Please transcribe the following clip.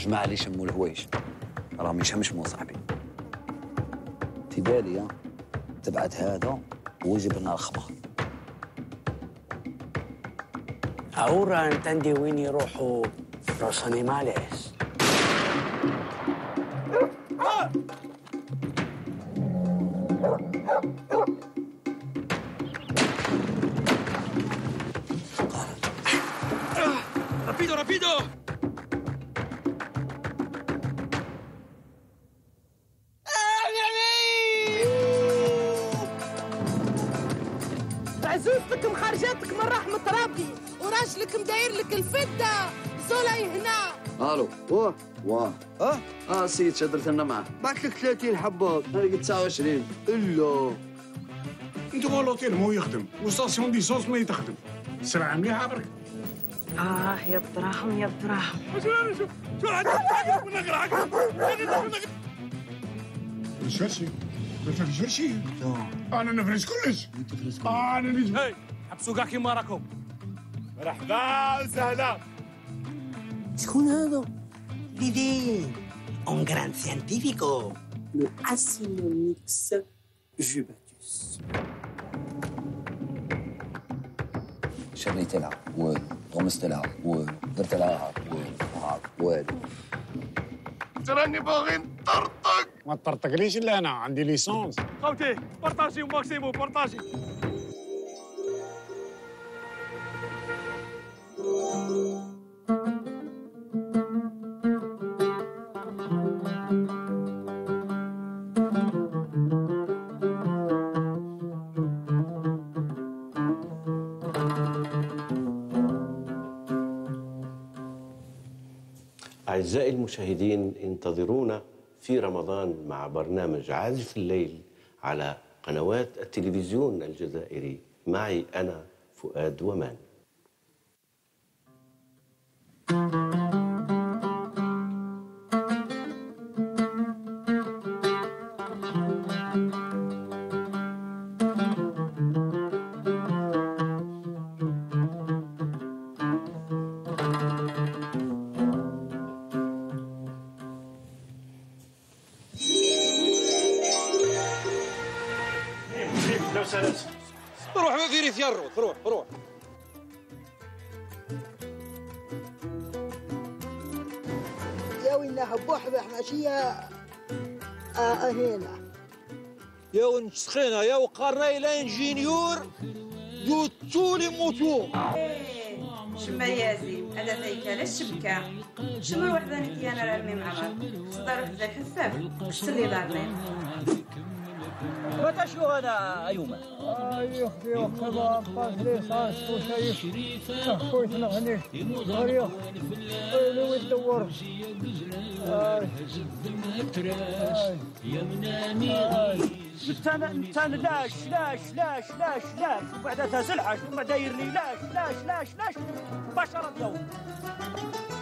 الجماعة اللي يشموا الهوايش راهم يشمشموا صاحبي. تبالي تبعت هذا ويجيب لنا الخبر. Ahora entendí وين يروحوا los animales. ¡Rápido, rápido! عزوزتك مخرجاتك من رحمة ربي وراجلك مداير لك الفدة زولاي هنا. الو واه سيد شدرت لنا معاه. بعت لك 30 حبات. انا قلت 29. الا انتوا الاوتيل مو يخدم وستاسيون ديسونس ما يتخدم. السلعه مليحه برك. يا الدراهم يا الدراهم. شو عندك نقرا الشرشي الشرشي انا نفرش كلش. انا نجي هاي حبسوا كاع كيما راكم. مرحبا وسهلا. شكون هذا؟ Vivi, un gran científico. Le Asimomix jubatus. شريت لها والو، غمست لها والو، درت لها والو. تراني باغي نطرطق. ما تطرطقليش الا انا عندي ليسونس. خوتي بارطاجي وماكسيمو بارطاجي. أعزائي المشاهدين، انتظرونا في رمضان مع برنامج عازف الليل على قنوات التلفزيون الجزائري. معي أنا فؤاد ومان. روح ما في ريف يروح. روح يا وين بوحبح ماشية هنا يا ونسخينا يا وقارنا الى انجينيور دو تولي موتور. شما ياسين هذا فيك على الشبكه شما وحده نتي انا رامي مع بعض صدر في الحساب سلي دارين. متى شو هذا ايوما؟ يا اختي وخذا طاش صاص وشايف خويت نغني غريق لو يدور انت لاش وبعدها تزلحش وما داير لي لاش بشرة الضوء.